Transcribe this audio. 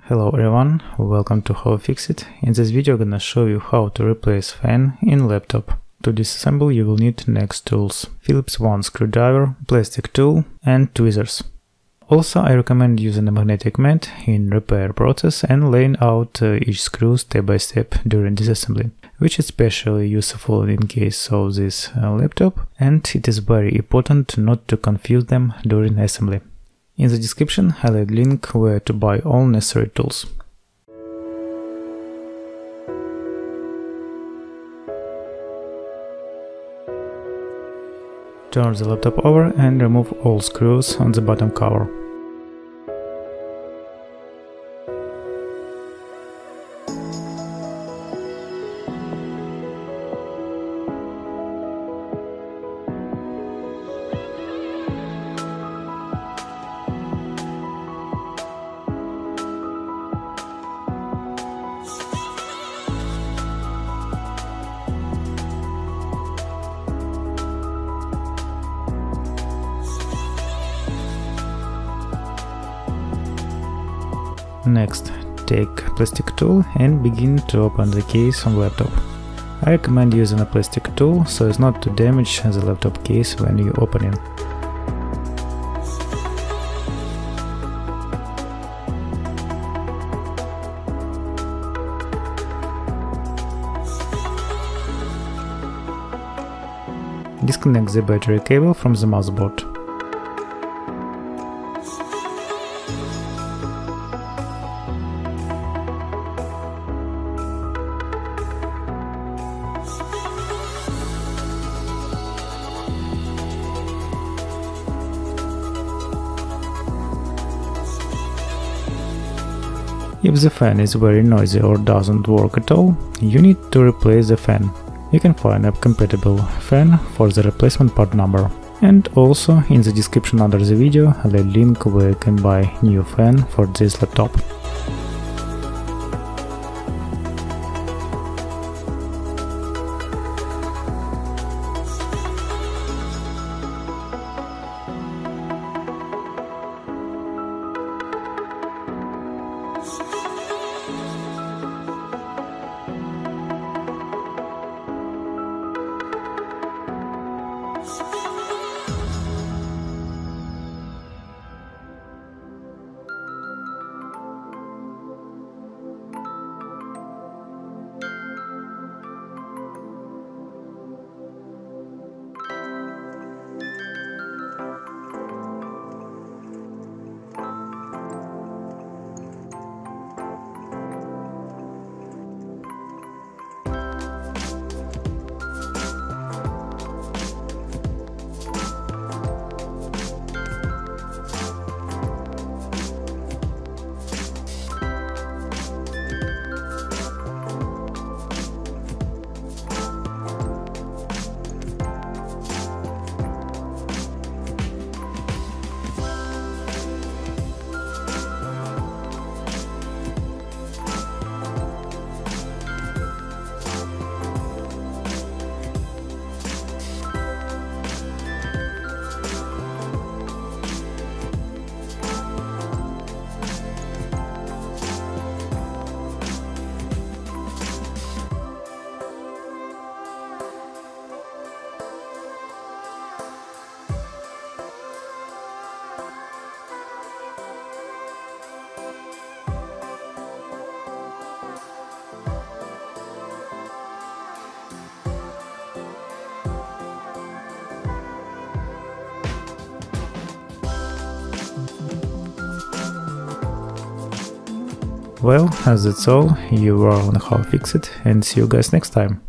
Hello everyone, welcome to How-FixIT. In this video I'm gonna show you how to replace fan in laptop. To disassemble you will need next tools: Phillips 1 screwdriver, plastic tool and tweezers. Also I recommend using a magnetic mat in repair process and laying out each screw step by step during disassembling, which is especially useful in case of this laptop, and it is very important not to confuse them during assembly. In the description I'll add link where to buy all necessary tools. Turn the laptop over and remove all screws on the bottom cover. Next, take plastic tool and begin to open the case on laptop. I recommend using a plastic tool so as not to damage the laptop case when you open it. Disconnect the battery cable from the motherboard. If the fan is very noisy or doesn't work at all, you need to replace the fan. You can find a compatible fan for the replacement part number. And also in the description under the video I'll add link where you can buy new fan for this laptop. Well, that's all. You are on How-FixIT, and see you guys next time.